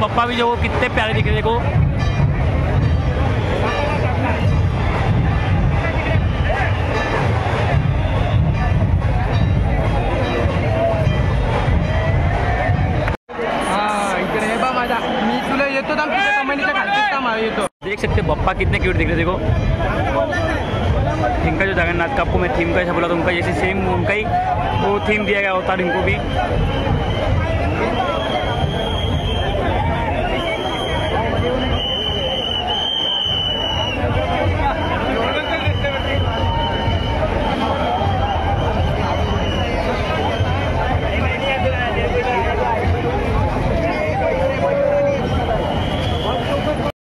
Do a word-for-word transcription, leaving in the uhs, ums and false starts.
बप्पा भी जो वो कितने प्यारे दिख रहे देखो। देख सकते बप्पा कितने क्यूट दिख रहे देखो। इनका जो जगन्नाथ का आपको मैं थीम का ऐसा बोला तो उनका जैसे सेम उनका ही वो थीम दिया गया होता है इनको भी।